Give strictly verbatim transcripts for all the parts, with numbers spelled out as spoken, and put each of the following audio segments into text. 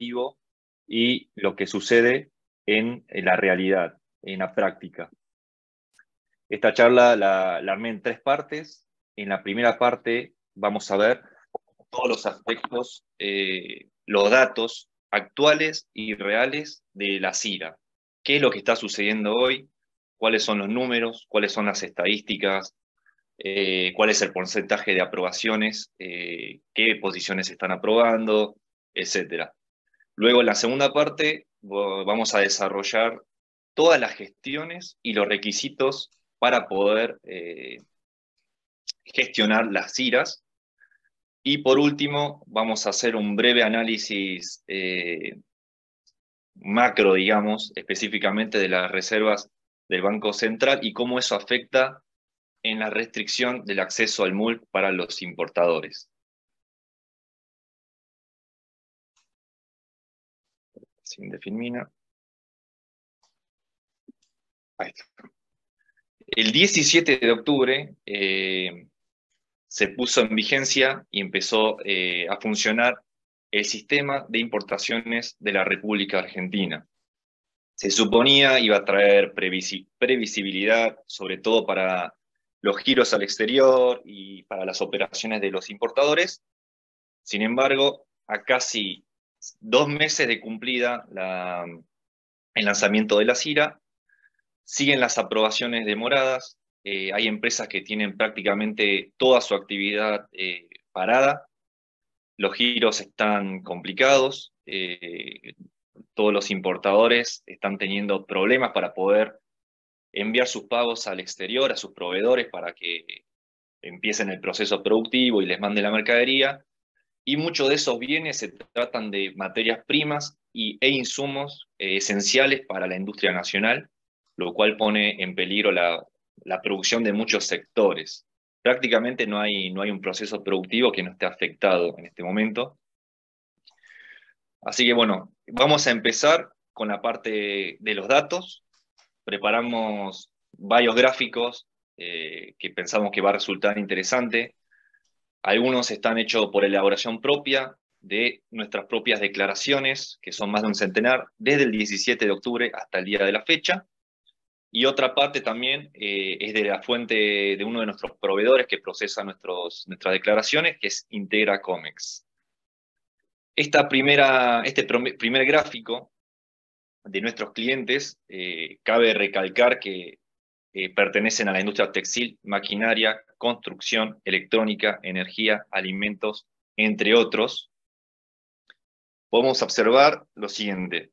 objetivo y lo que sucede en, en la realidad, en la práctica. Esta charla la, la armé en tres partes. En la primera parte vamos a ver todos los aspectos, eh, los datos actuales y reales de la CIRA. ¿Qué es lo que está sucediendo hoy? ¿Cuáles son los números? ¿Cuáles son las estadísticas? Eh, ¿Cuál es el porcentaje de aprobaciones? Eh, ¿Qué posiciones se están aprobando? Etcétera. Luego, en la segunda parte, vamos a desarrollar todas las gestiones y los requisitos para poder eh, gestionar las CIRAs. Y por último, vamos a hacer un breve análisis eh, macro, digamos, específicamente de las reservas del Banco Central y cómo eso afecta en la restricción del acceso al M U L para los importadores. Sin definir. Ahí está. El diecisiete de octubre eh, se puso en vigencia y empezó eh, a funcionar el sistema de importaciones de la República Argentina. Se suponía iba a traer previsi previsibilidad, sobre todo para los giros al exterior y para las operaciones de los importadores. Sin embargo, a casi dos meses de cumplida la, el lanzamiento de la CIRA, siguen las aprobaciones demoradas. Eh, hay empresas que tienen prácticamente toda su actividad eh, parada. Los giros están complicados. Eh, todos los importadores están teniendo problemas para poder enviar sus pagos al exterior, a sus proveedores, para que empiecen el proceso productivo y les manden la mercadería. Y muchos de esos bienes se tratan de materias primas y, e insumos eh, esenciales para la industria nacional, lo cual pone en peligro la, la producción de muchos sectores. Prácticamente no hay, no hay un proceso productivo que no esté afectado en este momento. Así que bueno, vamos a empezar con la parte de los datos. Preparamos varios gráficos eh, que pensamos que va a resultar interesante. Algunos están hechos por elaboración propia de nuestras propias declaraciones, que son más de un centenar, desde el diecisiete de octubre hasta el día de la fecha. Y otra parte también eh, es de la fuente de uno de nuestros proveedores que procesa nuestros, nuestras declaraciones, que es Integra Comex. Esta primera, este primer gráfico de nuestros clientes, eh, cabe recalcar que eh, pertenecen a la industria textil, maquinaria, construcción, electrónica, energía, alimentos, entre otros. Podemos observar lo siguiente.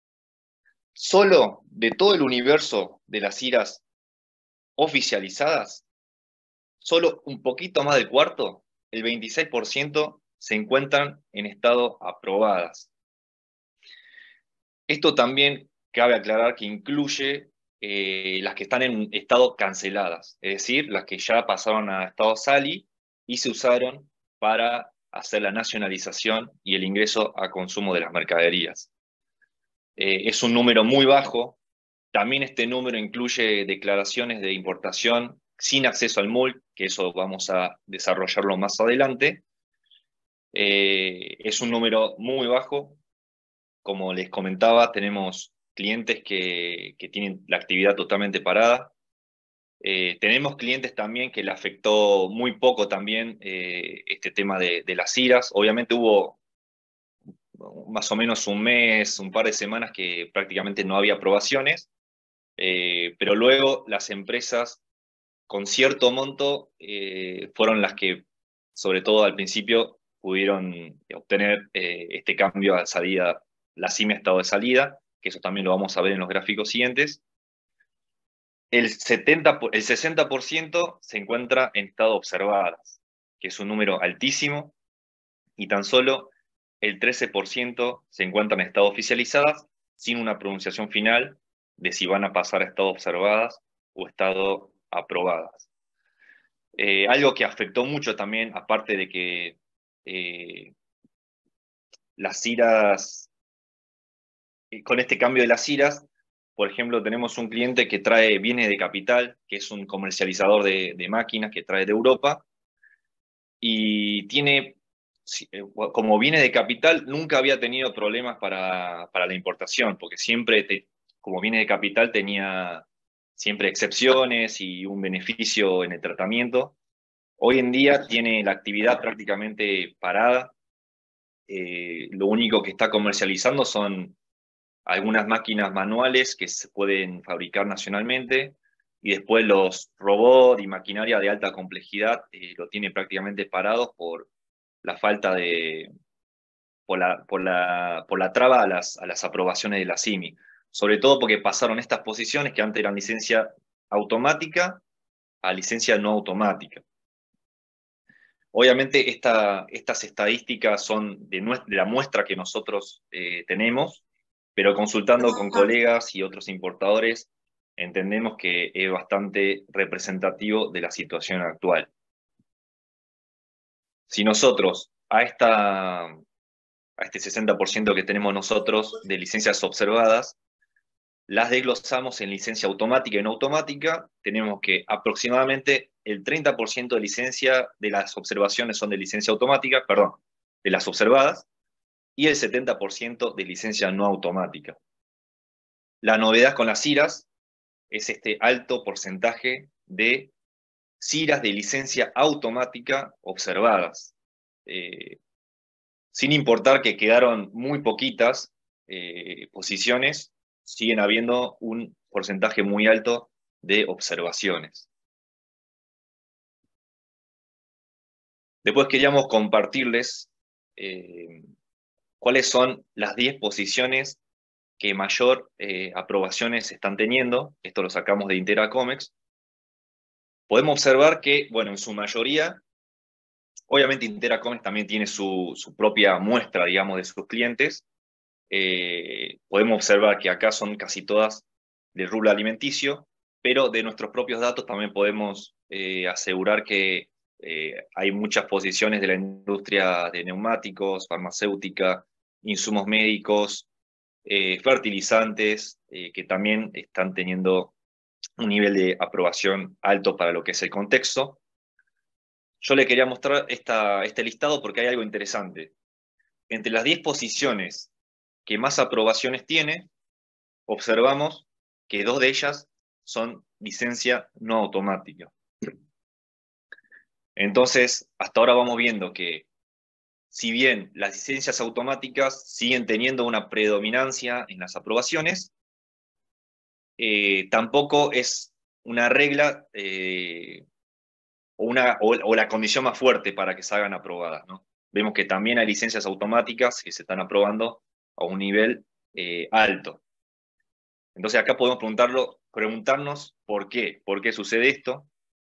Solo de todo el universo de las CIRAs oficializadas, solo un poquito más del cuarto, el veintiséis por ciento, se encuentran en estado aprobadas. Esto también cabe aclarar que incluye eh, las que están en estado canceladas, es decir, las que ya pasaron a estado SALI y se usaron para hacer la nacionalización y el ingreso a consumo de las mercaderías. Eh, es un número muy bajo. También este número incluye declaraciones de importación sin acceso al M U L, que eso vamos a desarrollarlo más adelante. Eh, es un número muy bajo. Como les comentaba, tenemos clientes que, que tienen la actividad totalmente parada. Eh, tenemos clientes también que le afectó muy poco también eh, este tema de, de las CIRAs. Obviamente hubo más o menos un mes, un par de semanas que prácticamente no había aprobaciones, eh, pero luego las empresas con cierto monto eh, fueron las que, sobre todo al principio, pudieron obtener eh, este cambio a salida, la C I M E estado de salida, que eso también lo vamos a ver en los gráficos siguientes. El, setenta, el sesenta por ciento se encuentra en estado observadas, que es un número altísimo, y tan solo el trece por ciento se encuentran en estado oficializadas, sin una pronunciación final de si van a pasar a estado observadas o estado aprobadas. Eh, algo que afectó mucho también, aparte de que eh, las CIRAs, eh, con este cambio de las CIRAs, por ejemplo, tenemos un cliente que trae bienes de capital, que es un comercializador de, de máquinas que trae de Europa, y tiene como viene de capital, nunca había tenido problemas para, para la importación, porque siempre, te, como viene de capital, tenía siempre excepciones y un beneficio en el tratamiento. Hoy en día tiene la actividad prácticamente parada. Eh, lo único que está comercializando son algunas máquinas manuales que se pueden fabricar nacionalmente, y después los robots y maquinaria de alta complejidad eh, lo tiene prácticamente parado por la falta de, por la, por la, por la traba a las, a las aprobaciones de la C I M I, sobre todo porque pasaron estas posiciones que antes eran licencia automática a licencia no automática. Obviamente esta, estas estadísticas son de, nuestra, de la muestra que nosotros eh, tenemos, pero consultando con colegas y otros importadores, entendemos que es bastante representativo de la situación actual. Si nosotros a, esta, a este sesenta por ciento que tenemos nosotros de licencias observadas, las desglosamos en licencia automática y no automática, tenemos que aproximadamente el treinta por ciento de licencia de las observaciones son de licencia automática, perdón, de las observadas, y el setenta por ciento de licencia no automática. La novedad con las C I R As es este alto porcentaje de C I R As de licencia automática observadas, eh, sin importar que quedaron muy poquitas eh, posiciones, siguen habiendo un porcentaje muy alto de observaciones. Después queríamos compartirles eh, cuáles son las diez posiciones que mayor eh, aprobaciones están teniendo. Esto lo sacamos de Interacomex. Podemos observar que, bueno, en su mayoría, obviamente Interacomex también tiene su, su propia muestra, digamos, de sus clientes. Eh, podemos observar que acá son casi todas del rubro alimenticio, pero de nuestros propios datos también podemos eh, asegurar que eh, hay muchas posiciones de la industria de neumáticos, farmacéutica, insumos médicos, eh, fertilizantes, eh, que también están teniendo un nivel de aprobación alto para lo que es el contexto. Yo le quería mostrar esta, este listado porque hay algo interesante. Entre las diez posiciones que más aprobaciones tiene, observamos que dos de ellas son licencia no automática. Entonces, hasta ahora vamos viendo que, si bien las licencias automáticas siguen teniendo una predominancia en las aprobaciones, eh, tampoco es una regla eh, o, una, o, o la condición más fuerte para que se hagan aprobadas, ¿no? Vemos que también hay licencias automáticas que se están aprobando a un nivel eh, alto. Entonces acá podemos preguntarlo, preguntarnos por qué, por qué sucede esto.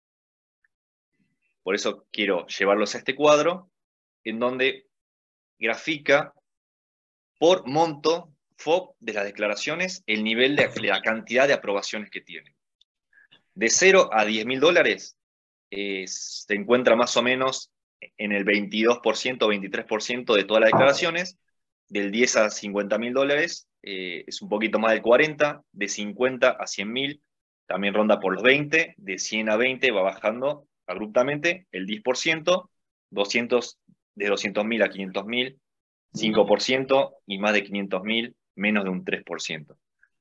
Por eso quiero llevarlos a este cuadro, en donde grafica por monto F O B de las declaraciones el nivel de la cantidad de aprobaciones que tiene. De cero a diez mil dólares eh, se encuentra más o menos en el veintidós por ciento, veintitrés por ciento de todas las declaraciones. Del diez a cincuenta mil dólares eh, es un poquito más del cuarenta por ciento, de cincuenta a cien mil también ronda por los veinte, de cien a veinte va bajando abruptamente el diez por ciento, doscientos, de doscientos mil a quinientos mil, cinco por ciento, y más de quinientos mil, menos de un tres por ciento.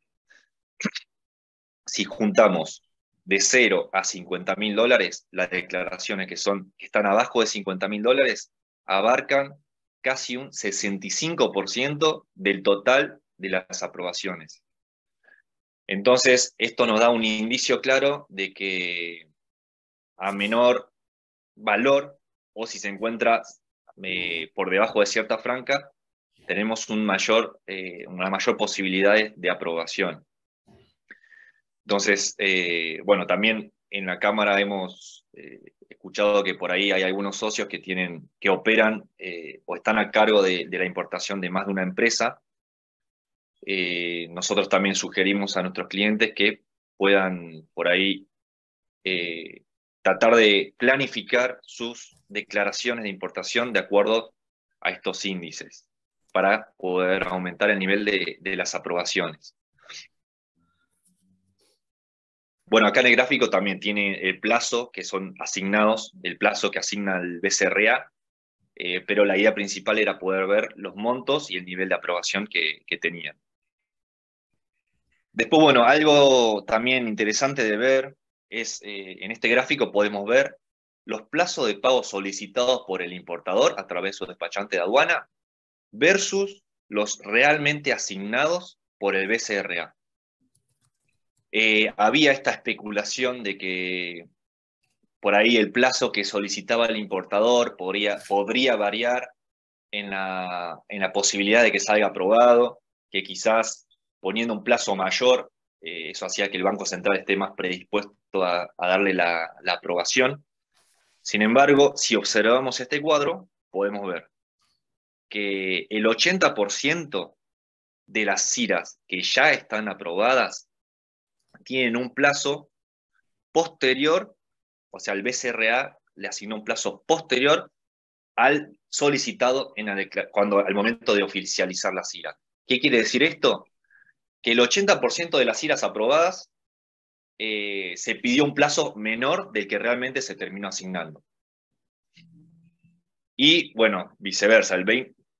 Si juntamos de cero a cincuenta mil dólares, las declaraciones que, son, que están abajo de cincuenta mil dólares abarcan casi un sesenta y cinco por ciento del total de las aprobaciones. Entonces, esto nos da un indicio claro de que a menor valor, o si se encuentra eh, por debajo de cierta franja, tenemos un mayor, eh, una mayor posibilidad de, de aprobación. Entonces, eh, bueno, también en la Cámara hemos eh, escuchado que por ahí hay algunos socios que, tienen, que operan eh, o están a cargo de, de la importación de más de una empresa. Eh, nosotros también sugerimos a nuestros clientes que puedan por ahí eh, tratar de planificar sus declaraciones de importación de acuerdo a estos índices para poder aumentar el nivel de, de las aprobaciones. Bueno, acá en el gráfico también tiene el plazo que son asignados, el plazo que asigna el B C R A eh, pero la idea principal era poder ver los montos y el nivel de aprobación que, que tenían. Después, bueno, algo también interesante de ver es, eh, en este gráfico podemos ver los plazos de pago solicitados por el importador a través de su despachante de aduana versus los realmente asignados por el B C R A. Eh, había esta especulación de que por ahí el plazo que solicitaba el importador podría, podría variar en la, en la posibilidad de que salga aprobado, que quizás poniendo un plazo mayor, eh, eso hacía que el Banco Central esté más predispuesto a, a darle la, la aprobación. Sin embargo, si observamos este cuadro, podemos ver que el ochenta por ciento de las C I R As que ya están aprobadas tienen un plazo posterior, o sea, el B C R A le asignó un plazo posterior al solicitado en la cuando, al momento de oficializar la C I R A. ¿Qué quiere decir esto? Que el ochenta por ciento de las C I R As aprobadas eh, se pidió un plazo menor del que realmente se terminó asignando. Y, bueno, viceversa, el veinte por ciento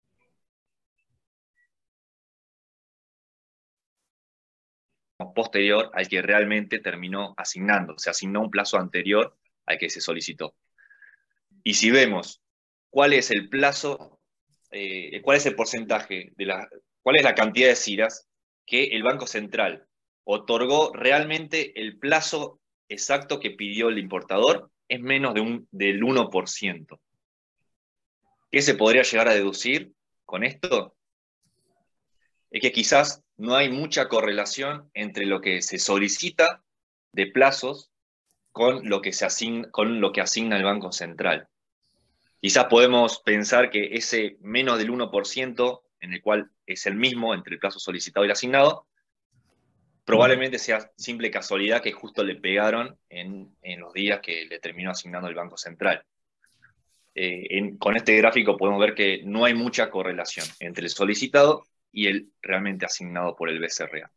posterior al que realmente terminó asignando. Se asignó un plazo anterior al que se solicitó. Y si vemos cuál es el plazo, eh, cuál es el porcentaje, de la, cuál es la cantidad de C I R As que el Banco Central otorgó realmente el plazo exacto que pidió el importador, es menos de un, del uno por ciento. ¿Qué se podría llegar a deducir con esto? Es que quizás no hay mucha correlación entre lo que se solicita de plazos con lo que, se asigna, con lo que asigna el Banco Central. Quizás podemos pensar que ese menos del uno por ciento, en el cual es el mismo entre el plazo solicitado y el asignado, probablemente sea simple casualidad que justo le pegaron en, en los días que le terminó asignando el Banco Central. Eh, en, con este gráfico podemos ver que no hay mucha correlación entre el solicitado y el realmente asignado por el B C R A.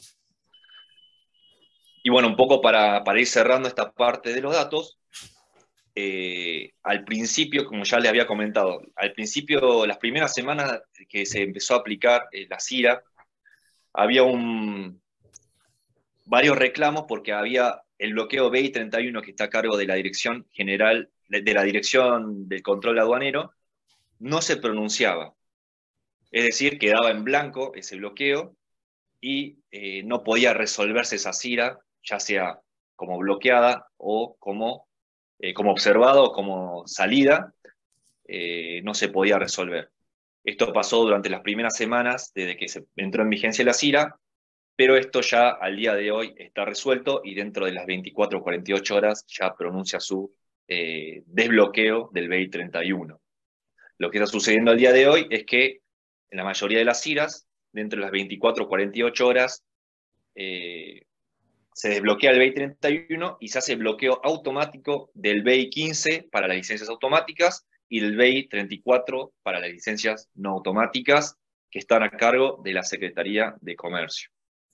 Y bueno, un poco para, para ir cerrando esta parte de los datos, eh, al principio, como ya les había comentado, al principio, las primeras semanas que se empezó a aplicar eh, la C I R A, había un, varios reclamos porque había el bloqueo B I treinta y uno que está a cargo de la Dirección General, de la Dirección del Control Aduanero, no se pronunciaba. Es decir, quedaba en blanco ese bloqueo y eh, no podía resolverse esa C I R A, ya sea como bloqueada o como, eh, como observada o como salida, eh, no se podía resolver. Esto pasó durante las primeras semanas desde que se entró en vigencia la C I R A, pero esto ya al día de hoy está resuelto y dentro de las veinticuatro o cuarenta y ocho horas ya pronuncia su eh, desbloqueo del B I treinta y uno. Lo que está sucediendo al día de hoy es que en la mayoría de las C I R As, dentro de las veinticuatro o cuarenta y ocho horas, eh, se desbloquea el B I treinta y uno y se hace bloqueo automático del B I quince para las licencias automáticas y del B I treinta y cuatro para las licencias no automáticas que están a cargo de la Secretaría de Comercio.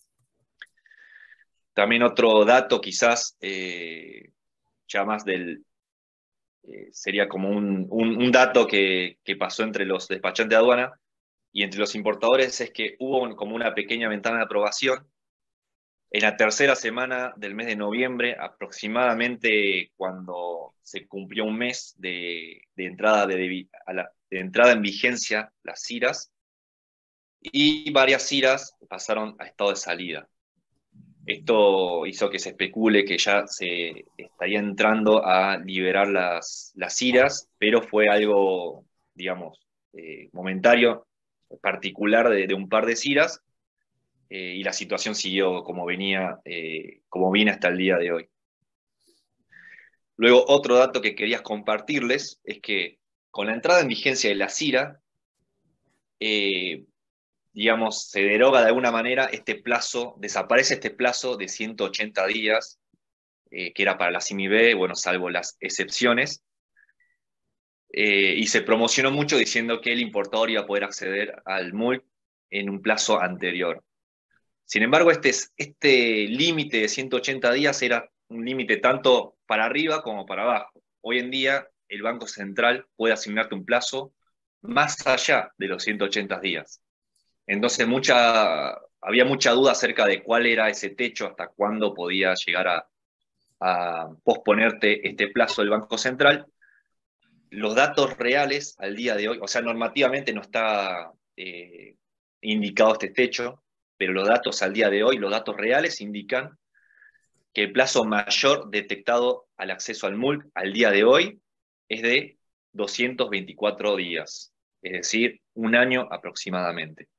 También otro dato quizás eh, ya más del... Eh, sería como un, un, un dato que, que pasó entre los despachantes de aduana y entre los importadores es que hubo como una pequeña ventana de aprobación. En la tercera semana del mes de noviembre, aproximadamente cuando se cumplió un mes de, de entrada, de, de, a la, de entrada en vigencia las C I R As, y varias C I R As pasaron a estado de salida. Esto hizo que se especule que ya se estaría entrando a liberar las, las C I R As, pero fue algo, digamos, eh, momentario, particular de, de un par de C I R As, eh, y la situación siguió como venía, eh, como viene hasta el día de hoy. Luego, otro dato que quería compartirles es que con la entrada en vigencia de la C I R A, eh, digamos, se deroga de alguna manera este plazo, desaparece este plazo de ciento ochenta días, eh, que era para la C I M I B, bueno, salvo las excepciones, eh, y se promocionó mucho diciendo que el importador iba a poder acceder al M U L en un plazo anterior. Sin embargo, este, este límite de ciento ochenta días era un límite tanto para arriba como para abajo. Hoy en día el Banco Central puede asignarte un plazo más allá de los ciento ochenta días. Entonces mucha, había mucha duda acerca de cuál era ese techo, hasta cuándo podía llegar a, a posponerte este plazo del Banco Central. Los datos reales al día de hoy, o sea, normativamente no está eh, indicado este techo, pero los datos al día de hoy, los datos reales indican que el plazo mayor detectado al acceso al M U L C al día de hoy es de doscientos veinticuatro días, es decir, un año aproximadamente.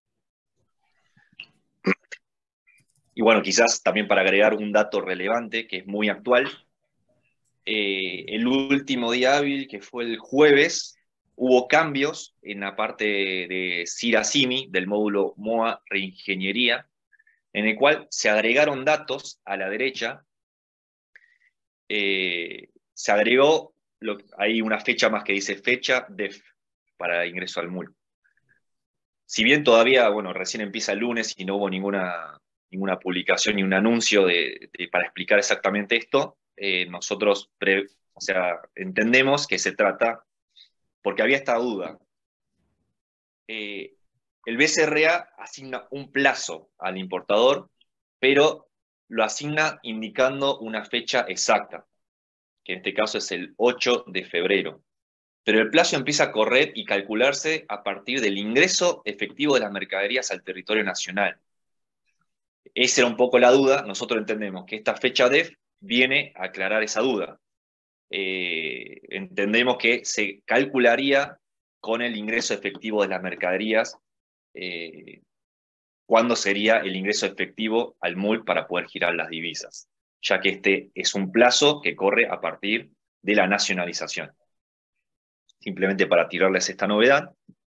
Y bueno, quizás también para agregar un dato relevante que es muy actual, eh, el último día hábil, que fue el jueves, hubo cambios en la parte de CIRA-CIMI, del módulo MOA Reingeniería, en el cual se agregaron datos a la derecha. Eh, se agregó, lo, hay una fecha más que dice fecha D E F para ingreso al M U L C. Si bien todavía, bueno, recién empieza el lunes y no hubo ninguna, ninguna publicación ni un anuncio de, de, para explicar exactamente esto, eh, nosotros pre, o sea, entendemos que se trata, porque había esta duda. Eh, el B C R A asigna un plazo al importador, pero lo asigna indicando una fecha exacta, que en este caso es el ocho de febrero. Pero el plazo empieza a correr y calcularse a partir del ingreso efectivo de las mercaderías al territorio nacional. Esa era un poco la duda. Nosotros entendemos que esta fecha D E F viene a aclarar esa duda. Eh, entendemos que se calcularía con el ingreso efectivo de las mercaderías eh, cuándo sería el ingreso efectivo al M U L para poder girar las divisas, ya que este es un plazo que corre a partir de la nacionalización. Simplemente para tirarles esta novedad.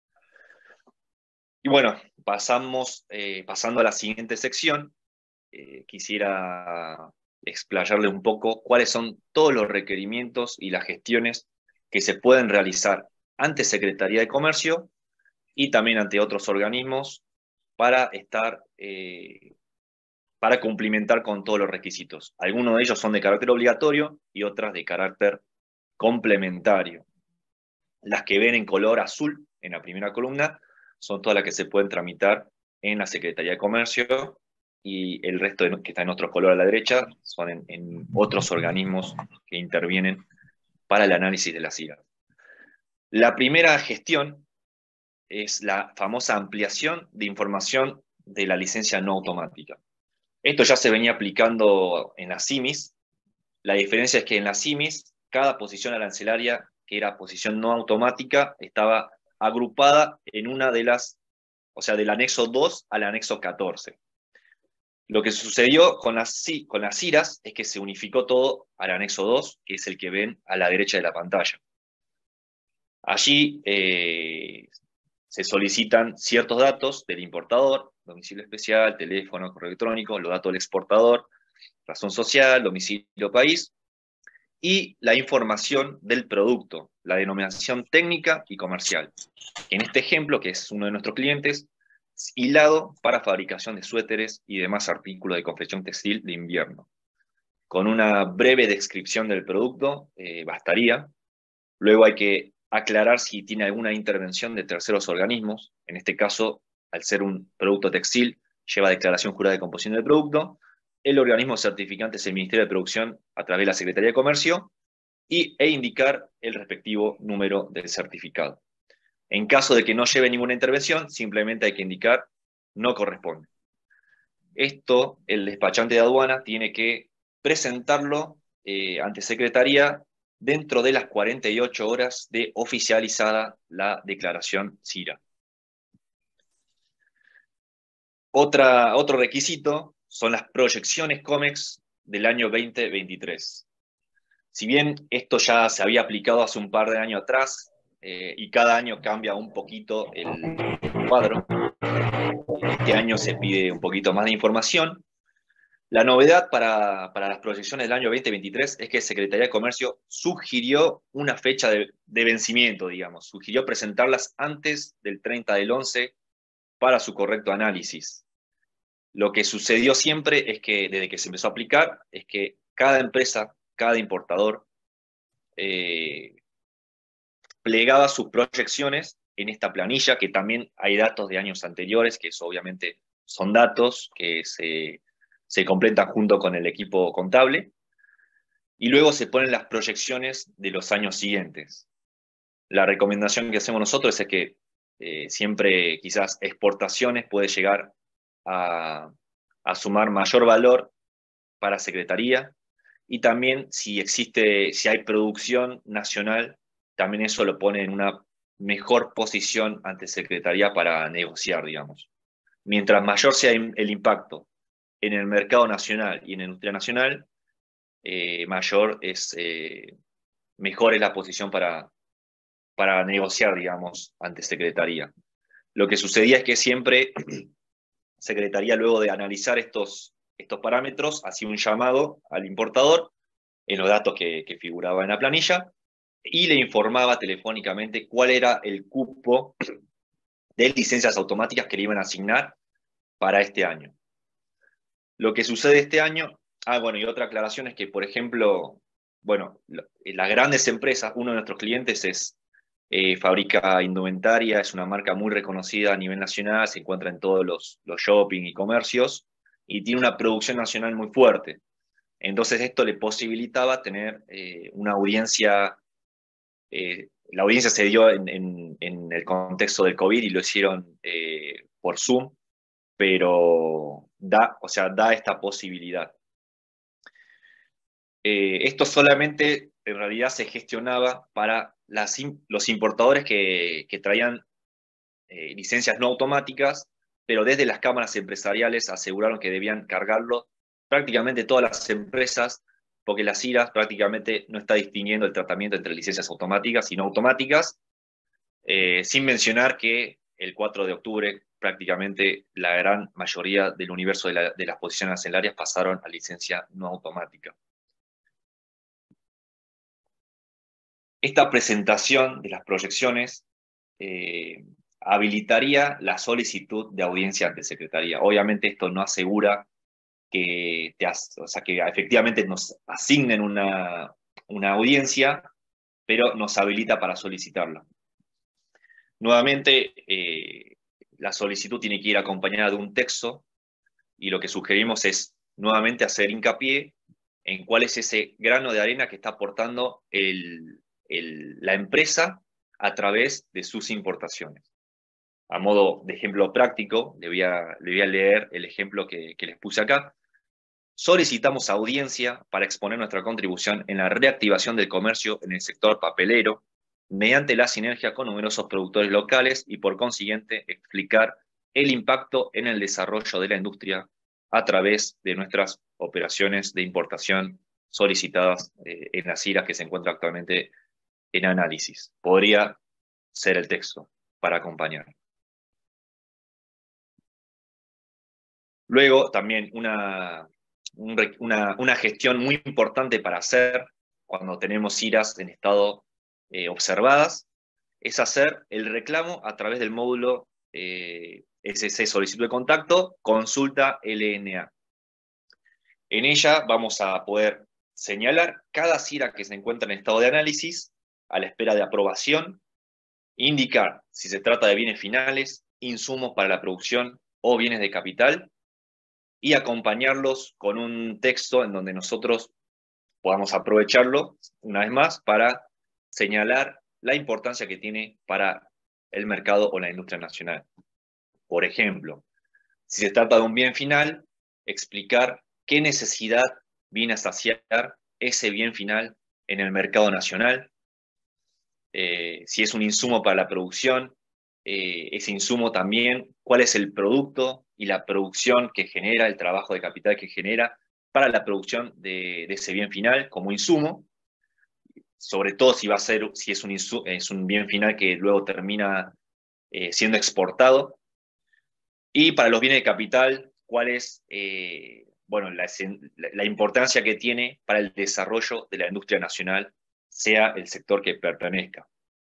Y bueno, pasamos, eh, pasando a la siguiente sección, eh, quisiera explayarle un poco cuáles son todos los requerimientos y las gestiones que se pueden realizar ante Secretaría de Comercio y también ante otros organismos para estar, eh, para cumplimentar con todos los requisitos. Algunos de ellos son de carácter obligatorio y otras de carácter complementario. Las que ven en color azul en la primera columna son todas las que se pueden tramitar en la Secretaría de Comercio, y el resto de, que está en otro color a la derecha son en, en otros organismos que intervienen para el análisis de las I R A. La primera gestión es la famosa ampliación de información de la licencia no automática. Esto ya se venía aplicando en las SIMIS. La diferencia es que en las SIMIS cada posición arancelaria, que era posición no automática, estaba agrupada en una de las, o sea, del anexo dos al anexo catorce. Lo que sucedió con las, con las I R As es que se unificó todo al anexo dos, que es el que ven a la derecha de la pantalla. Allí eh, se solicitan ciertos datos del importador, domicilio especial, teléfono, correo electrónico, los datos del exportador, razón social, domicilio país, y la información del producto, la denominación técnica y comercial. En este ejemplo, que es uno de nuestros clientes, es hilado para fabricación de suéteres y demás artículos de confección textil de invierno. Con una breve descripción del producto eh, bastaría. Luego hay que aclarar si tiene alguna intervención de terceros organismos. En este caso, al ser un producto textil, lleva declaración jurada de composición del producto. El organismo certificante es el Ministerio de Producción a través de la Secretaría de Comercio, y, e indicar el respectivo número del certificado. En caso de que no lleve ninguna intervención, simplemente hay que indicar no corresponde. Esto, el despachante de aduana tiene que presentarlo eh, ante Secretaría dentro de las cuarenta y ocho horas de oficializada la declaración C I R A. Otra, otro requisito son las proyecciones COMEX del año veinte veintitrés. Si bien esto ya se había aplicado hace un par de años atrás, eh, y cada año cambia un poquito el, el cuadro, este año se pide un poquito más de información. La novedad para, para las proyecciones del año veinte veintitrés es que Secretaría de Comercio sugirió una fecha de, de vencimiento, digamos, sugirió presentarlas antes del treinta del once para su correcto análisis. Lo que sucedió siempre es que, desde que se empezó a aplicar, es que cada empresa, cada importador, eh, plegaba sus proyecciones en esta planilla, que también hay datos de años anteriores, que eso obviamente son datos que se, se completan junto con el equipo contable, y luego se ponen las proyecciones de los años siguientes. La recomendación que hacemos nosotros es que eh, siempre quizás exportaciones puede llegar a, a sumar mayor valor para Secretaría, y también si existe, si hay producción nacional, también eso lo pone en una mejor posición ante Secretaría para negociar, digamos. Mientras mayor sea el impacto en el mercado nacional y en la industria nacional, eh, mayor es, eh, mejor es la posición para, para negociar, digamos, ante Secretaría. Lo que sucedía es que siempre Secretaría, luego de analizar estos, estos parámetros, hacía un llamado al importador en los datos que, que figuraba en la planilla y le informaba telefónicamente cuál era el cupo de licencias automáticas que le iban a asignar para este año. Lo que sucede este año, ah, bueno, y otra aclaración es que, por ejemplo, bueno, las grandes empresas, uno de nuestros clientes es eh, fabrica indumentaria, es una marca muy reconocida a nivel nacional, se encuentra en todos los, los shopping y comercios, y tiene una producción nacional muy fuerte. Entonces esto le posibilitaba tener eh, una audiencia, eh, la audiencia se dio en, en, en, el contexto del COVID y lo hicieron eh, por Zoom, pero da, o sea, da esta posibilidad. Eh, esto solamente en realidad se gestionaba para las, los importadores que, que traían eh, licencias no automáticas, pero desde las cámaras empresariales aseguraron que debían cargarlo prácticamente todas las empresas, porque las I R A prácticamente no está distinguiendo el tratamiento entre licencias automáticas y no automáticas, eh, sin mencionar que el cuatro de octubre prácticamente la gran mayoría del universo de, la, de las posiciones arancelarias pasaron a licencia no automática. Esta presentación de las proyecciones eh, habilitaría la solicitud de audiencia ante Secretaría. Obviamente esto no asegura que, te as, o sea, que efectivamente nos asignen una, una audiencia, pero nos habilita para solicitarla. Nuevamente, eh, la solicitud tiene que ir acompañada de un texto, y lo que sugerimos es nuevamente hacer hincapié en cuál es ese grano de arena que está aportando el, el, la empresa a través de sus importaciones. A modo de ejemplo práctico, le voy a, le voy a leer el ejemplo que, que les puse acá. Solicitamos audiencia para exponer nuestra contribución en la reactivación del comercio en el sector papelero, mediante la sinergia con numerosos productores locales y, por consiguiente, explicar el impacto en el desarrollo de la industria a través de nuestras operaciones de importación solicitadas eh, en las I R As que se encuentran actualmente en análisis. Podría ser el texto para acompañar. Luego, también una, una, una gestión muy importante para hacer cuando tenemos I R As en estado eh, observadas, es hacer el reclamo a través del módulo eh, S C solicitud de contacto, consulta L N A. En ella vamos a poder señalar cada I R A que se encuentra en estado de análisis a la espera de aprobación, indicar si se trata de bienes finales, insumos para la producción o bienes de capital, y acompañarlos con un texto en donde nosotros podamos aprovecharlo, una vez más, para señalar la importancia que tiene para el mercado o la industria nacional. Por ejemplo, si se trata de un bien final, explicar qué necesidad viene a saciar ese bien final en el mercado nacional. Eh, si es un insumo para la producción, eh, ese insumo también, cuál es el producto y la producción que genera, el trabajo de capital que genera para la producción de, de ese bien final como insumo, sobre todo si va a ser, si es un, insu, es un bien final que luego termina eh, siendo exportado. Y para los bienes de capital, cuál es eh, bueno, la, la importancia que tiene para el desarrollo de la industria nacional, sea el sector que pertenezca.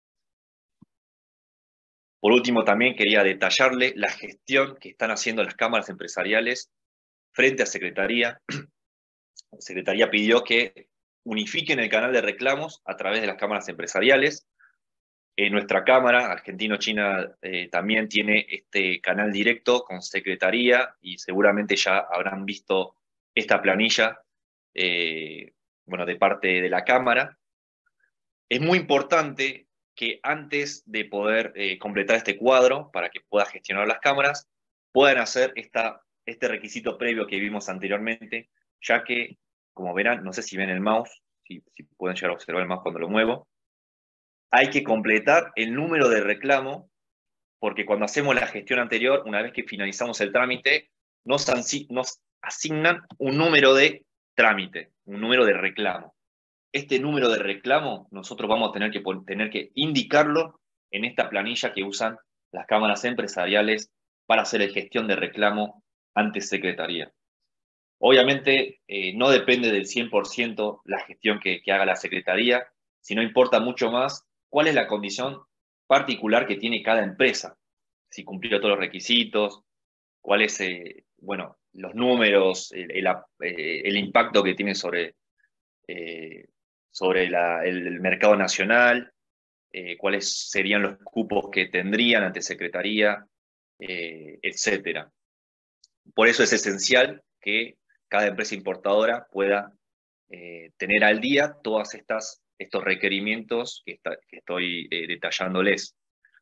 Por último, también quería detallarle la gestión que están haciendo las cámaras empresariales frente a Secretaría. Secretaría pidió que unifiquen el canal de reclamos a través de las cámaras empresariales. Eh, nuestra cámara, Argentino-China, eh, también tiene este canal directo con secretaría y seguramente ya habrán visto esta planilla, eh, bueno, de parte de la cámara. Es muy importante que antes de poder eh, completar este cuadro, para que pueda gestionar las cámaras, puedan hacer esta, este requisito previo que vimos anteriormente, ya que, como verán, no sé si ven el mouse, si, si pueden llegar a observar el mouse cuando lo muevo, hay que completar el número de reclamo, porque cuando hacemos la gestión anterior, una vez que finalizamos el trámite, nos, nos asignan un número de trámite, un número de reclamo. Este número de reclamo nosotros vamos a tener que, tener que indicarlo en esta planilla que usan las cámaras empresariales para hacer la gestión de reclamo ante secretaría. Obviamente eh, no depende del cien por ciento la gestión que, que haga la secretaría, sino importa mucho más cuál es la condición particular que tiene cada empresa, si cumplió todos los requisitos, cuál es, eh, bueno, los números, el, el, eh, el impacto que tiene sobre, eh, sobre la, el mercado nacional, eh, cuáles serían los cupos que tendrían ante secretaría, eh, etcétera. Por eso es esencial que cada empresa importadora pueda eh, tener al día todos estos requerimientos que, está, que estoy eh, detallándoles.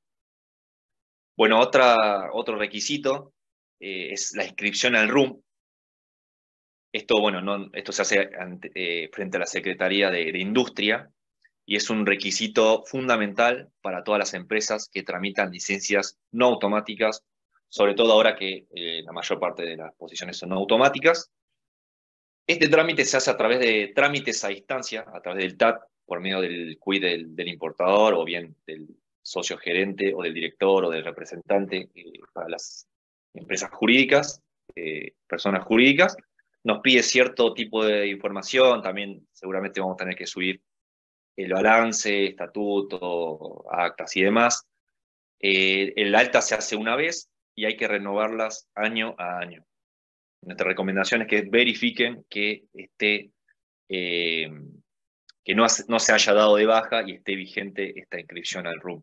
Bueno, otra, otro requisito eh, es la inscripción al R U M. Esto, bueno, no, esto se hace ante, eh, frente a la Secretaría de, de Industria y es un requisito fundamental para todas las empresas que tramitan licencias no automáticas, sobre todo ahora que eh, la mayor parte de las posiciones son no automáticas. Este trámite se hace a través de trámites a distancia, a través del T A T, por medio del Q I del, del importador o bien del socio gerente o del director o del representante eh, para las empresas jurídicas, eh, personas jurídicas. Nos pide cierto tipo de información, también seguramente vamos a tener que subir el balance, estatuto, actas y demás. Eh, el alta se hace una vez y hay que renovarlas año a año. Nuestra recomendación es que verifiquen que esté, eh, que no, no se haya dado de baja y esté vigente esta inscripción al R U M.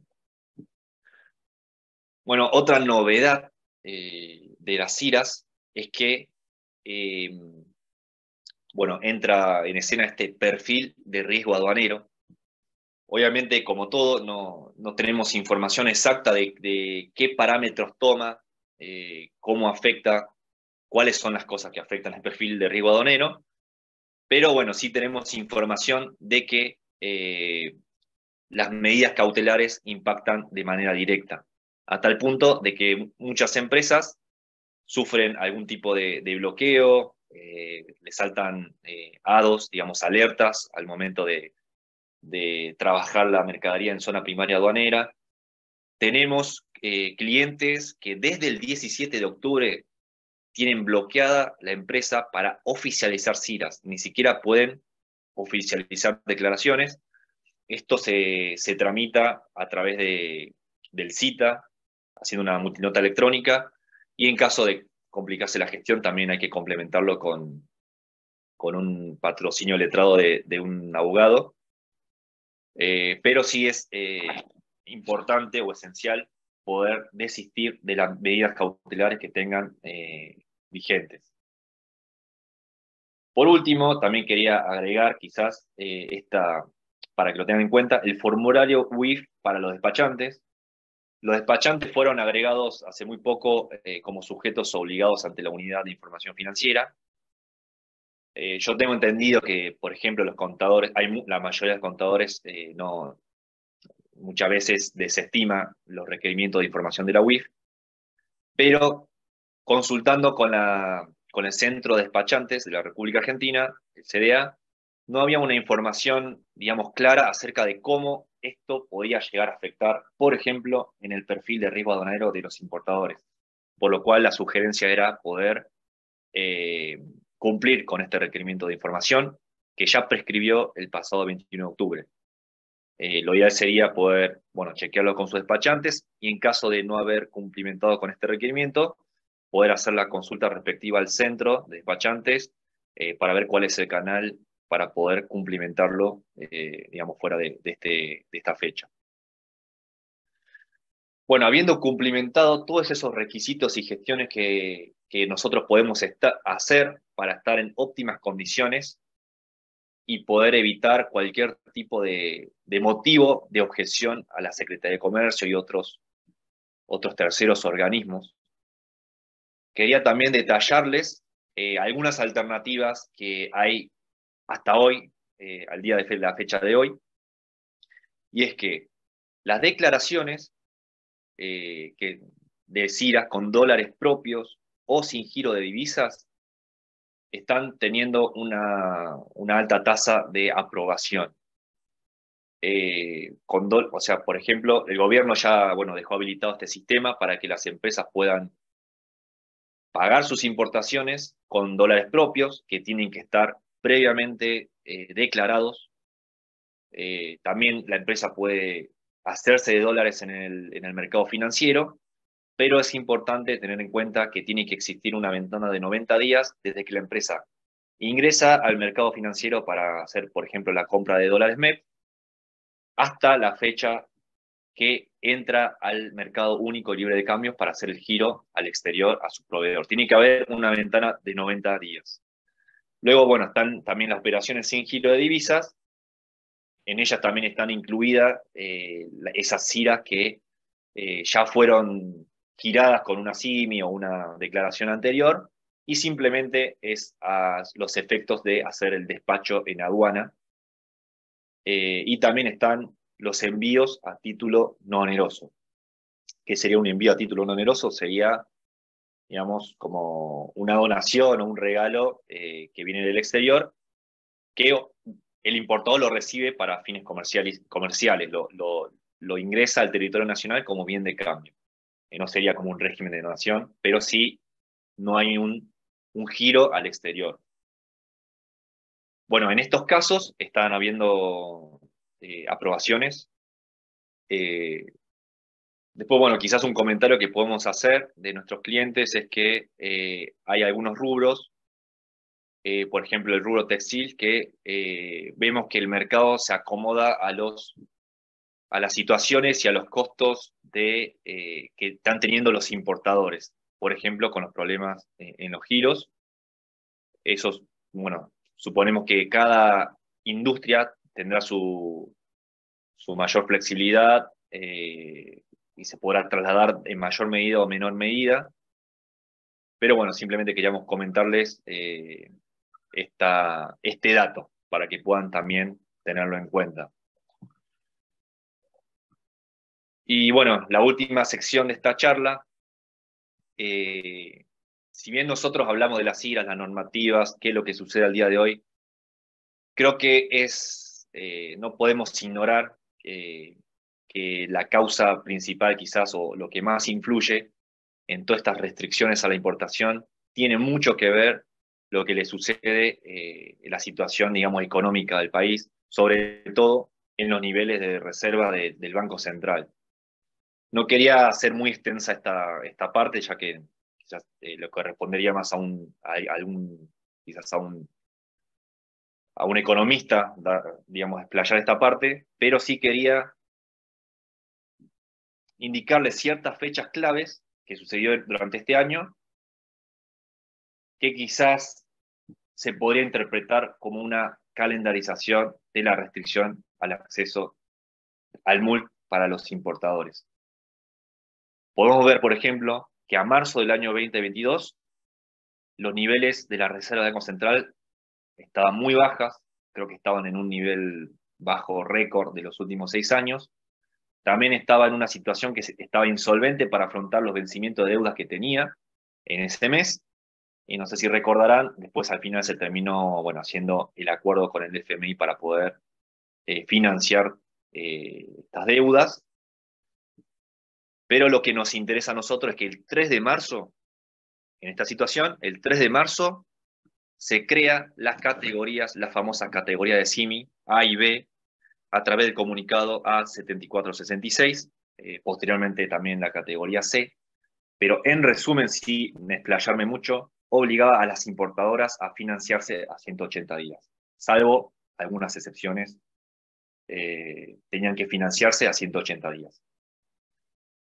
Bueno, otra novedad eh, de las C I R A S es que eh, bueno, entra en escena este perfil de riesgo aduanero. Obviamente, como todo, no, no tenemos información exacta de, de qué parámetros toma, eh, cómo afecta, cuáles son las cosas que afectan el perfil de riesgo aduanero, pero bueno, sí tenemos información de que eh, las medidas cautelares impactan de manera directa, a tal punto de que muchas empresas sufren algún tipo de, de bloqueo, eh, les saltan eh, A D Os, digamos, alertas al momento de, de trabajar la mercadería en zona primaria aduanera. Tenemos eh, clientes que desde el diecisiete de octubre tienen bloqueada la empresa para oficializar C I R As, ni siquiera pueden oficializar declaraciones. Esto se, se tramita a través de, del CITA, haciendo una multinota electrónica, y en caso de complicarse la gestión también hay que complementarlo con, con un patrocinio letrado de, de un abogado. Eh, pero sí es eh, importante o esencial poder desistir de las medidas cautelares que tengan eh, vigentes. Por último, también quería agregar quizás eh, esta, para que lo tengan en cuenta, el formulario U I F para los despachantes. Los despachantes fueron agregados hace muy poco eh, como sujetos obligados ante la Unidad de Información Financiera. Eh, yo tengo entendido que, por ejemplo, los contadores, hay, la mayoría de los contadores eh, no, muchas veces desestima los requerimientos de información de la U I F, pero consultando con, la, con el Centro de Despachantes de la República Argentina, el C D A, no había una información, digamos, clara acerca de cómo esto podía llegar a afectar, por ejemplo, en el perfil de riesgo aduanero de los importadores. Por lo cual la sugerencia era poder eh, cumplir con este requerimiento de información que ya prescribió el pasado veintiuno de octubre. Eh, lo ideal sería poder, bueno, chequearlo con sus despachantes y en caso de no haber cumplimentado con este requerimiento, poder hacer la consulta respectiva al centro de despachantes eh, para ver cuál es el canal para poder cumplimentarlo, eh, digamos, fuera de, de, este, de esta fecha. Bueno, habiendo cumplimentado todos esos requisitos y gestiones que, que nosotros podemos hacer para estar en óptimas condiciones y poder evitar cualquier tipo de, de motivo de objeción a la Secretaría de Comercio y otros, otros terceros organismos, quería también detallarles eh, algunas alternativas que hay hasta hoy, eh, al día de fe, la fecha de hoy, y es que las declaraciones eh, que, de CIRA con dólares propios o sin giro de divisas están teniendo una, una alta tasa de aprobación. Eh, con do, o sea, por ejemplo, el gobierno ya bueno, dejó habilitado este sistema para que las empresas puedan pagar sus importaciones con dólares propios que tienen que estar previamente eh, declarados. Eh, también la empresa puede hacerse de dólares en el, en el mercado financiero, pero es importante tener en cuenta que tiene que existir una ventana de noventa días desde que la empresa ingresa al mercado financiero para hacer, por ejemplo, la compra de dólares M E P, hasta la fecha que entra al mercado único libre de cambios para hacer el giro al exterior a su proveedor. Tiene que haber una ventana de noventa días. Luego, bueno, están también las operaciones sin giro de divisas. En ellas también están incluidas eh, esas CIRAs que eh, ya fueron giradas con una S I M I o una declaración anterior, y simplemente es a los efectos de hacer el despacho en aduana. Eh, y también están los envíos a título no oneroso. ¿Qué sería un envío a título no oneroso? Sería, digamos, como una donación o un regalo eh, que viene del exterior, que el importador lo recibe para fines comerciales, comerciales lo, lo, lo ingresa al territorio nacional como bien de cambio. Eh, no sería como un régimen de donación, pero sí no hay un, un giro al exterior. Bueno, en estos casos están habiendo eh, aprobaciones. Eh, después, bueno, quizás un comentario que podemos hacer de nuestros clientes es que eh, hay algunos rubros, eh, por ejemplo, el rubro textil, que eh, vemos que el mercado se acomoda a, los, a las situaciones y a los costos de, eh, que están teniendo los importadores. Por ejemplo, con los problemas eh, en los giros. Esos, bueno, suponemos que cada industria tendrá su, su mayor flexibilidad eh, y se podrá trasladar en mayor medida o menor medida. Pero bueno, simplemente queríamos comentarles eh, esta, este dato para que puedan también tenerlo en cuenta. Y bueno, la última sección de esta charla, eh, si bien nosotros hablamos de las IRAs, las normativas, qué es lo que sucede al día de hoy, creo que es, eh, no podemos ignorar eh, que la causa principal quizás o lo que más influye en todas estas restricciones a la importación tiene mucho que ver lo que le sucede eh, en la situación, digamos, económica del país, sobre todo en los niveles de reserva de, del Banco Central. No quería hacer muy extensa esta, esta parte, ya que quizás eh, lo correspondería más a un, a, a algún, quizás a un a un economista, da, digamos, explayar esta parte, pero sí quería indicarle ciertas fechas claves que sucedió durante este año, que quizás se podría interpretar como una calendarización de la restricción al acceso al M U L para los importadores. Podemos ver, por ejemplo, que a marzo del año veinte veintidós, los niveles de la Reserva de Banco Central estaban muy bajas, creo que estaban en un nivel bajo récord de los últimos seis años. También estaba en una situación que estaba insolvente para afrontar los vencimientos de deudas que tenía en ese mes. Y no sé si recordarán, después al final se terminó bueno, haciendo el acuerdo con el F M I para poder eh, financiar eh, estas deudas. Pero lo que nos interesa a nosotros es que el tres de marzo, en esta situación, el tres de marzo se crea las categorías, la famosa categoría de S I M I, A y B, a través del comunicado A setenta y cuatro sesenta y seis, eh, posteriormente también la categoría C, pero en resumen, sin explayarme mucho, obligaba a las importadoras a financiarse a ciento ochenta días, salvo algunas excepciones, eh, tenían que financiarse a ciento ochenta días.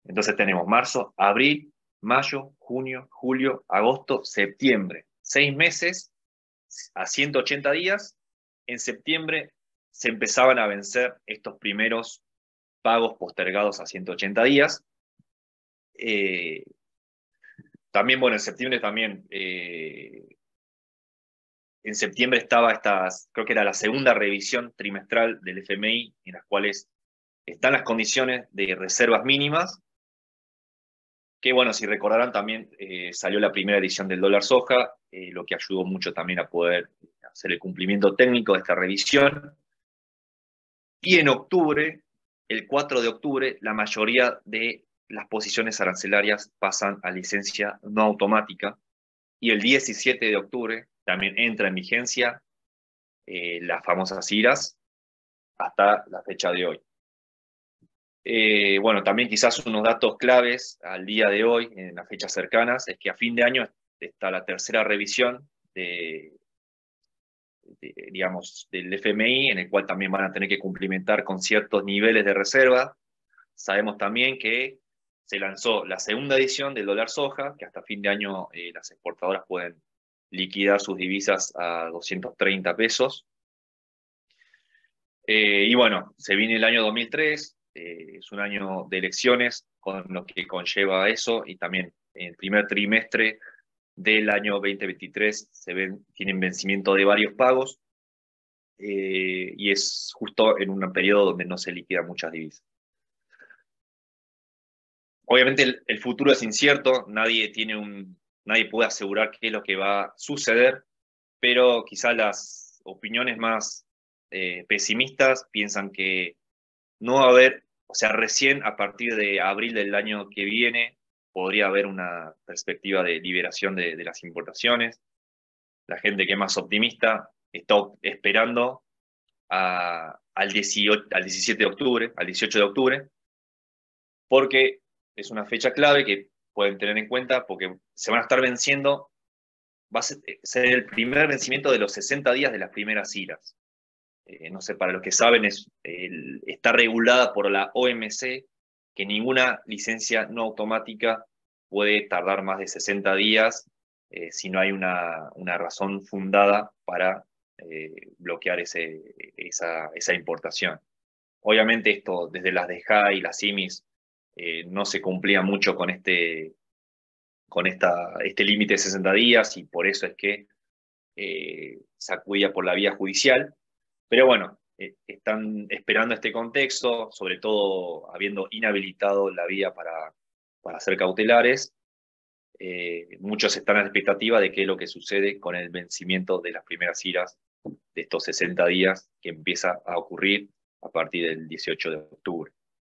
Entonces tenemos marzo, abril, mayo, junio, julio, agosto, septiembre. Seis meses a ciento ochenta días. En septiembre se empezaban a vencer estos primeros pagos postergados a ciento ochenta días. Eh, también, bueno, en septiembre también, eh, en septiembre estaba esta, creo que era la segunda revisión trimestral del F M I, en las cuales están las condiciones de reservas mínimas, que bueno, si recordarán también eh, salió la primera edición del dólar soja, eh, lo que ayudó mucho también a poder hacer el cumplimiento técnico de esta revisión. Y en octubre, el cuatro de octubre, la mayoría de las posiciones arancelarias pasan a licencia no automática, y el diecisiete de octubre también entra en vigencia eh, las famosas I R As hasta la fecha de hoy. Eh, bueno, también quizás unos datos claves al día de hoy, en las fechas cercanas, es que a fin de año está la tercera revisión de, de, digamos, del F M I, en el cual también van a tener que cumplimentar con ciertos niveles de reserva. Sabemos también que se lanzó la segunda edición del dólar soja, que hasta fin de año eh, las exportadoras pueden liquidar sus divisas a doscientos treinta pesos. Eh, y bueno, se viene el año dos mil tres, eh, es un año de elecciones, con lo que conlleva eso, y también en el primer trimestre del año veinte veintitrés se ven, tienen vencimiento de varios pagos, eh, y es justo en un periodo donde no se liquidan muchas divisas. Obviamente el, el futuro es incierto, nadie, tiene un, nadie puede asegurar qué es lo que va a suceder, pero quizá las opiniones más eh, pesimistas piensan que no va a haber, o sea, recién a partir de abril del año que viene podría haber una perspectiva de liberación de, de las importaciones. La gente que es más optimista está esperando a, al, dieciocho, al diecisiete de octubre, al dieciocho de octubre, porque es una fecha clave que pueden tener en cuenta, porque se van a estar venciendo, va a ser, ser el primer vencimiento de los sesenta días de las primeras I R As. Eh, no sé, para los que saben, es, el, está regulada por la O M C, que ninguna licencia no automática puede tardar más de sesenta días eh, si no hay una, una razón fundada para eh, bloquear ese, esa, esa importación. Obviamente esto, desde las D G A y las I M I S, eh, no se cumplía mucho con este, con esta, este límite de sesenta días, y por eso es que eh, se acudía por la vía judicial. Pero bueno, eh, están esperando este contexto, sobre todo habiendo inhabilitado la vía para, para hacer cautelares. Eh, muchos están a la expectativa de qué es lo que sucede con el vencimiento de las primeras I R As de estos sesenta días, que empieza a ocurrir a partir del dieciocho de octubre.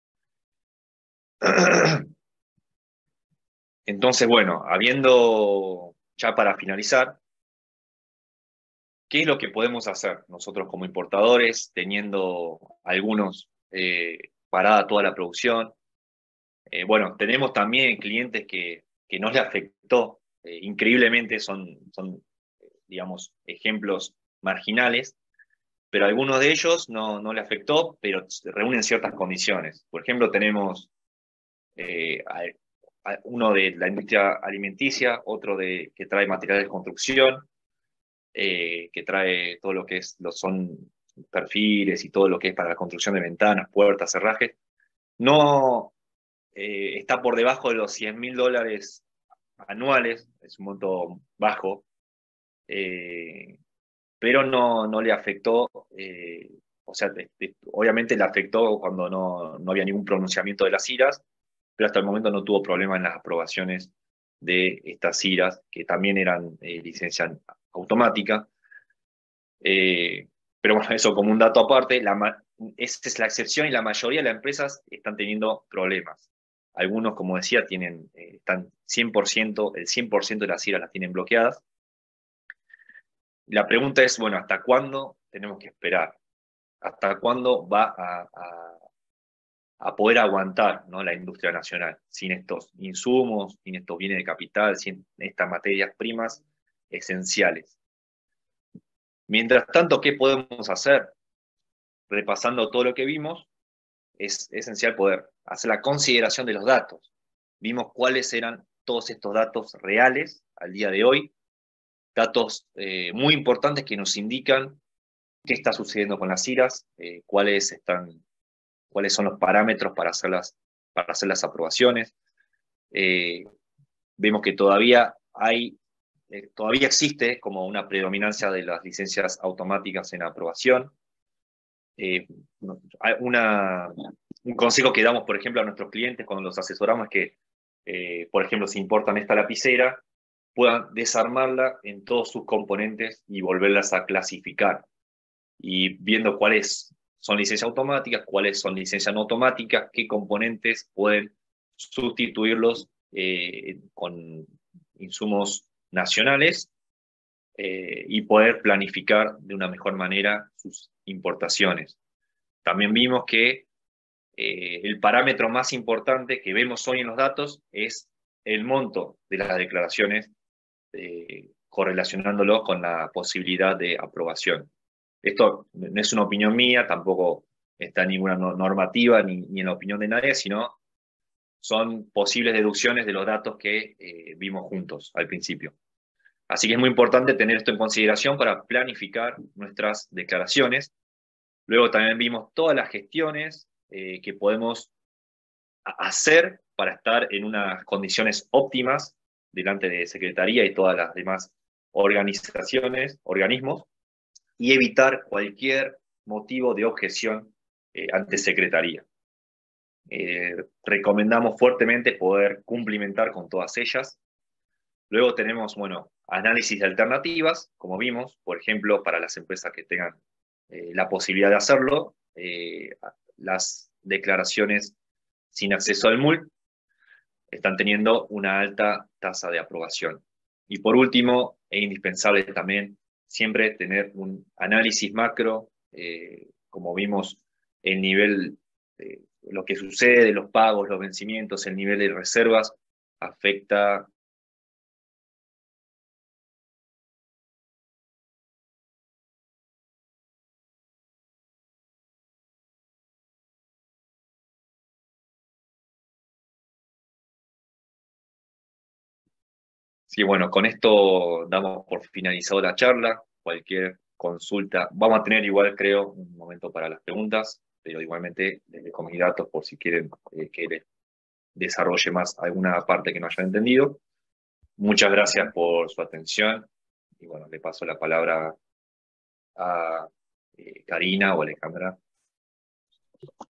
Entonces, bueno, habiendo, ya para finalizar, ¿qué es lo que podemos hacer nosotros como importadores, teniendo algunos eh, parada toda la producción? Eh, bueno, tenemos también clientes que, que nos le afectó, eh, increíblemente son, son, digamos, ejemplos marginales, pero a algunos de ellos no, no le afectó, pero reúnen ciertas condiciones. Por ejemplo, tenemos eh, a, a uno de la industria alimenticia, otro de, que trae materiales de construcción, eh, que trae todo lo que es, lo son perfiles y todo lo que es para la construcción de ventanas, puertas, cerrajes. No eh, está por debajo de los cien mil dólares anuales, es un monto bajo, eh, pero no, no le afectó, eh, o sea, te, te, obviamente le afectó cuando no, no había ningún pronunciamiento de las I R As, pero hasta el momento no tuvo problema en las aprobaciones de estas I R As, que también eran eh, licencia automática. Eh, pero bueno, eso como un dato aparte, la, esta es la excepción, y la mayoría de las empresas están teniendo problemas. Algunos, como decía, tienen, eh, están cien por ciento, el cien por ciento de las I R As las tienen bloqueadas. La pregunta es, bueno, ¿hasta cuándo tenemos que esperar? ¿Hasta cuándo va a, a, a poder aguantar, ¿no?, la industria nacional sin estos insumos, sin estos bienes de capital, sin estas materias primas esenciales? Mientras tanto, ¿qué podemos hacer? Repasando todo lo que vimos, es esencial poder hacer la consideración de los datos. Vimos cuáles eran todos estos datos reales al día de hoy, datos eh, muy importantes que nos indican qué está sucediendo con las iras, eh, cuáles, están, cuáles son los parámetros para hacer las, para hacer las aprobaciones. Eh, vemos que todavía hay, eh, todavía existe como una predominancia de las licencias automáticas en aprobación. Eh, una, un consejo que damos, por ejemplo, a nuestros clientes cuando los asesoramos es que, eh, por ejemplo, si importan esta lapicera, puedan desarmarla en todos sus componentes y volverlas a clasificar. Y viendo cuáles son licencias automáticas, cuáles son licencias no automáticas, qué componentes pueden sustituirlos eh, con insumos nacionales eh, y poder planificar de una mejor manera sus importaciones. También vimos que eh, el parámetro más importante que vemos hoy en los datos es el monto de las declaraciones, eh, correlacionándolo con la posibilidad de aprobación. Esto no es una opinión mía, tampoco está en ninguna normativa ni, ni en la opinión de nadie, sino son posibles deducciones de los datos que eh, vimos juntos al principio. Así que es muy importante tener esto en consideración para planificar nuestras declaraciones. Luego también vimos todas las gestiones eh, que podemos hacer para estar en unas condiciones óptimas delante de Secretaría y todas las demás organizaciones, organismos, y evitar cualquier motivo de objeción eh, ante Secretaría. Eh, recomendamos fuertemente poder cumplimentar con todas ellas. Luego tenemos, bueno, análisis de alternativas, como vimos, por ejemplo, para las empresas que tengan eh, la posibilidad de hacerlo, eh, las declaraciones sin acceso al M U L están teniendo una alta tasa de aprobación. Y por último, es indispensable también siempre tener un análisis macro, eh, como vimos, el nivel, eh, lo que sucede, los pagos, los vencimientos, el nivel de reservas, afecta Sí, bueno, con esto damos por finalizado la charla. Cualquier consulta, vamos a tener igual, creo, un momento para las preguntas, pero igualmente les dejo mis datos por si quieren eh, que les desarrolle más alguna parte que no hayan entendido. Muchas gracias por su atención y bueno, le paso la palabra a eh, Karina o Alejandra.